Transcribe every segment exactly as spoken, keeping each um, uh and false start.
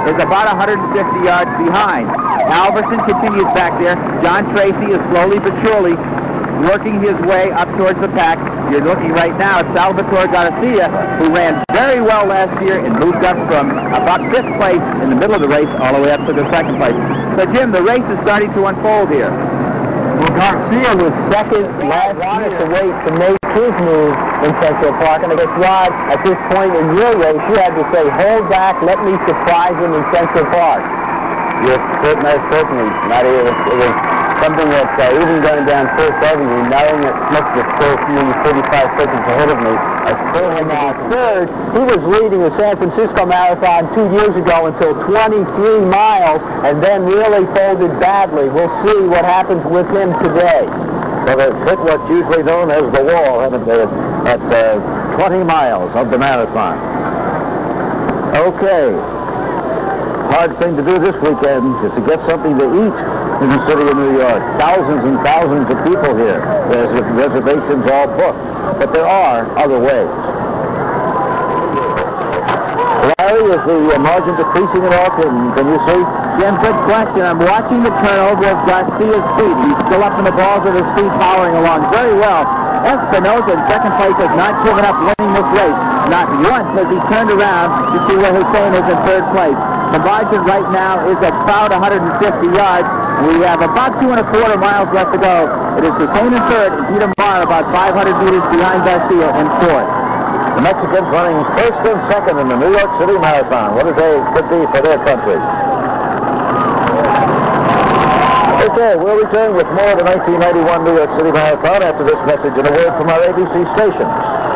is about one hundred fifty yards behind. Alverson continues back there. John Tracy is slowly but surely working his way up towards the pack. You're looking right now at Salvatore Garcia, who ran very well last year and moved up from about fifth place in the middle of the race all the way up to the second place. So, Jim, the race is starting to unfold here. Well, Garcia was second last year to wait to make his move in Central Park, and I guess, Rod, at this point in your race, you had to say, hold back, let me surprise him in Central Park. Yes, certainly, certainly. Matty, it was, it was something that uh, even going down First Avenue, knowing that Smith was still nearly thirty-five seconds ahead of me, I still had now third. He was leading the San Francisco Marathon two years ago until twenty-three miles, and then really folded badly. We'll see what happens with him today. Well, they've hit what's usually known as the wall, haven't they, at uh, twenty miles of the marathon. Okay. Hard thing to do this weekend is to get something to eat in the city of New York. Thousands and thousands of people here. There's reservations all booked. But there are other ways. Larry, is the uh, margin decreasing at all? Can, can you see? Jim, good question. I'm watching the turnover of Garcia's speed. He's still up in the balls of his speed, powering along very well. Espinosa in second place has not given up winning this race. Not once has he turned around to see where Hussein is in third place. The margin right now is about one hundred fifty yards. We have about two and a quarter miles left to go. It is Hussein in third and Peter Maher about five hundred meters behind Garcia in fourth. The Mexicans running first and second in the New York City Marathon. What does they could be for their country? Okay, we'll return with more of the nineteen ninety-one New York City Marathon after this message and a word from our A B C stations.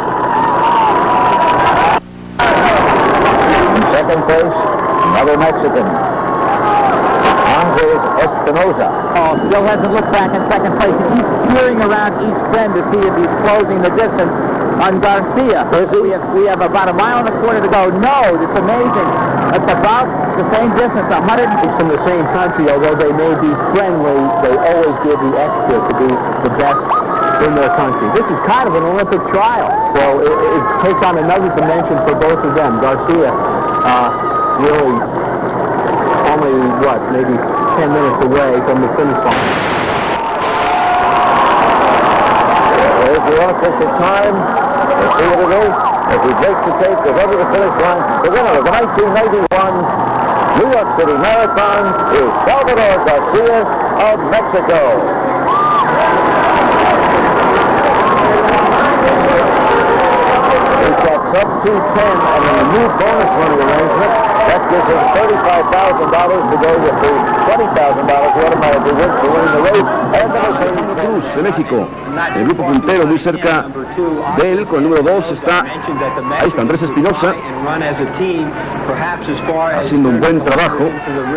Second place, another Mexican, Andres Espinosa. Oh, still hasn't looked back in second place. He keeps peering around each bend to see if he's closing the distance on Garcia. We have, we have about a mile and a quarter to go. No, it's amazing. It's about the same distance, one hundred. It's from the same country, although they may be friendly, they always give the extra to be the best in their country. This is kind of an Olympic trial, so it, it takes on another dimension for both of them. Garcia, uh, really only, what, maybe ten minutes away from the finish line. There's the unofficial time. Let's see what it is. As he breaks the tape, goes over the finish line, the winner of the nineteen ninety-one New York City Marathon is Salvador Garcia of Mexico. He's got sub two ten and then a new bonus money arrangement. That gives him thirty-five thousand dollars to go with the twenty thousand dollars he automatically wins for winning the race. And the Cruz de México, el grupo puntero muy cerca de él. Con el número dos está, ahí está Andrés Espinosa, haciendo un buen trabajo.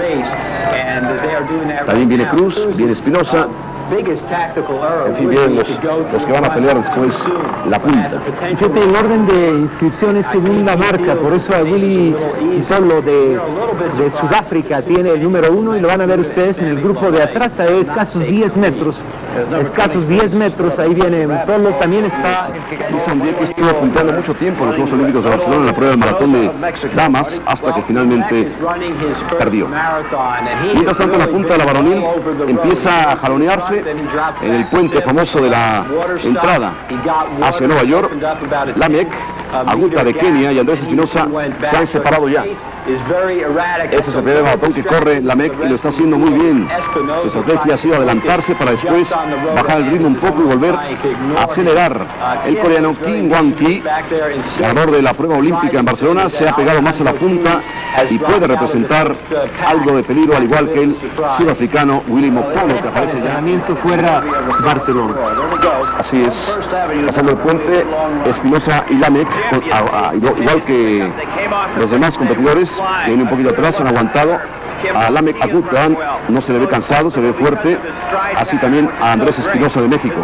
También viene Cruz, viene Espinosa. En fin, vienen los, los que van a pelear después la punta. Fíjate, el orden de inscripción es según la marca, por eso a Willy Solo de, de Sudáfrica tiene el número uno y lo van a ver ustedes en el grupo de atrás, a escasos diez metros. Escasos diez metros, ahí viene Solo, también está... Luis estuvo apuntando mucho tiempo en los Juegos Olímpicos de Barcelona en la prueba del maratón de damas, hasta que finalmente perdió. Mientras tanto, la punta de la varonil empieza a jalonearse en el puente famoso de la entrada hacia Nueva York. Lamek, Aguta de Kenia y Andrés Espinosa se han separado ya. Ese es el primer maratón que corre Lamek y lo está haciendo muy bien. Su estrategia ha sido adelantarse para después bajar el ritmo un poco y volver a acelerar. El coreano Kim Won-ki, ganador de la prueba olímpica en Barcelona, se ha pegado más a la punta y puede representar algo de peligro, al igual que el sudafricano Willy Mopolo, que aparece ya. Fuera Barcelona. Así es, pasando el puente, Espinosa y Lamek, a, a, igual que los demás competidores, que vienen un poquito atrás, han aguantado. A Lamek Aguta no se le ve cansado, se ve fuerte, así también a Andrés Espinosa de México.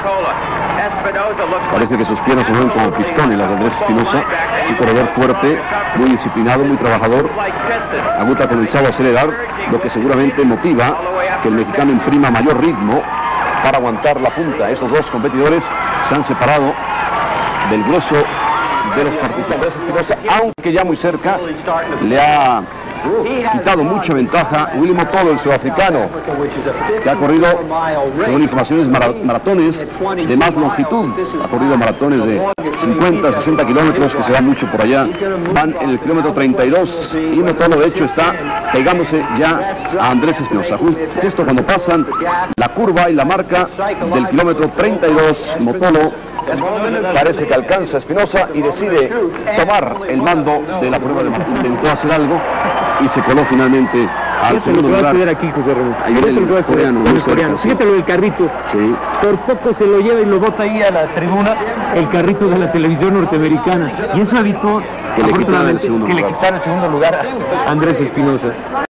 Parece que sus piernas se mueven como pistones, las de Andrés Espinosa, un corredor fuerte, muy disciplinado, muy trabajador. Aguta ha comenzado a acelerar, lo que seguramente motiva que el mexicano imprima mayor ritmo para aguantar la punta. Estos dos competidores se han separado del grueso de los participantes. Espinosa, aunque ya muy cerca, le ha quitado mucha ventaja Willy Motolo, el sudafricano, que ha corrido, según informaciones, mara maratones de más longitud. Ha corrido maratones de cincuenta, sesenta kilómetros, que se da mucho por allá. Van en el kilómetro treinta y dos y Motolo, de hecho, está pegándose ya a Andrés Espinosa. Justo cuando pasan la curva y la marca del kilómetro treinta y dos, Motolo parece que alcanza a Espinosa y decide tomar el mando de la prueba de maratones. Intentó hacer algo y se coló finalmente al segundo lugar. Lo que va a aquí, José Ramón. Ahí viene el coreano, el coreano. Fíjate lo del carrito. Sí. Por poco se lo lleva y lo bota ahí a la tribuna el carrito de la televisión norteamericana. Y eso evitó que le quitara el segundo que lugar. le quitara el segundo lugar a Andrés Espinosa.